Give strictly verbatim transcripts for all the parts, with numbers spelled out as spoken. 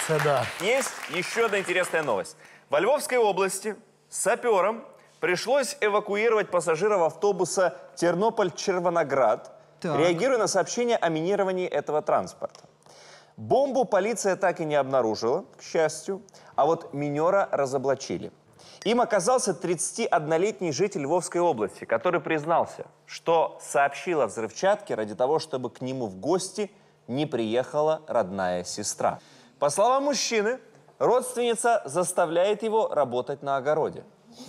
Это да. Есть еще одна интересная новость. Во Львовской области саперам пришлось эвакуировать пассажиров автобуса Тернополь-Червоноград, реагируя на сообщение о минировании этого транспорта. Бомбу полиция так и не обнаружила, к счастью, а вот минера разоблачили. Им оказался тридцатиоднолетний житель Львовской области, который признался, что сообщил о взрывчатке ради того, чтобы к нему в гости не приехала родная сестра. По словам мужчины, родственница заставляет его работать на огороде.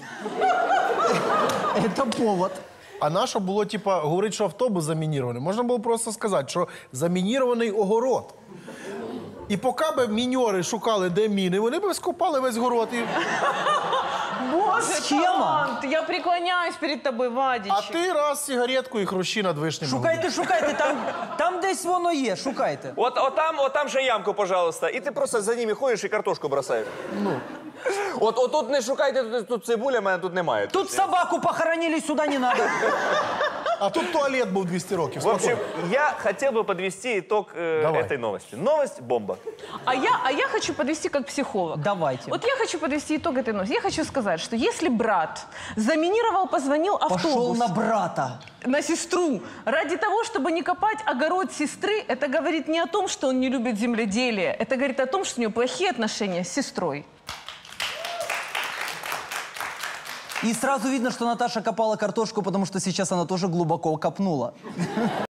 Это повод. А наше було, типа, говорить, що автобус замінірований. Можна було просто сказати, що замінірований огород. І поки б міньори шукали, де міни, вони б скопали весь город. І... Боже, Схема. талант! Я преклоняюсь перед тобой, Вадичек. А ти раз сигаретку і хрущі над вишнями. Шукайте, шукайте, там, там десь воно є, шукайте. Вот, вот там, вот там же ямку, пожалуйста. И ты просто за ними ходишь и картошку бросаешь. Ну. От, от тут не шукайте, тут, тут цибуля, мене тут немає. Тут собаку похоронили, сюда не надо. А тут туалет був двісті років. В общем, я хотел бы подвести итог э, Давай. этой новости. Новость – бомба. А я, а я хочу подвести как психолог. Давайте. Вот я хочу подвести итог этой новости. Я хочу сказать, что если брат заминировал, позвонил автобус Пошел на брата. на сестру ради того, чтобы не копать огород сестры, это говорит не о том, что он не любит земледелие, это говорит о том, что у него плохие отношения с сестрой. И сразу видно, что Наташа копала картошку, потому что сейчас она тоже глубоко копнула.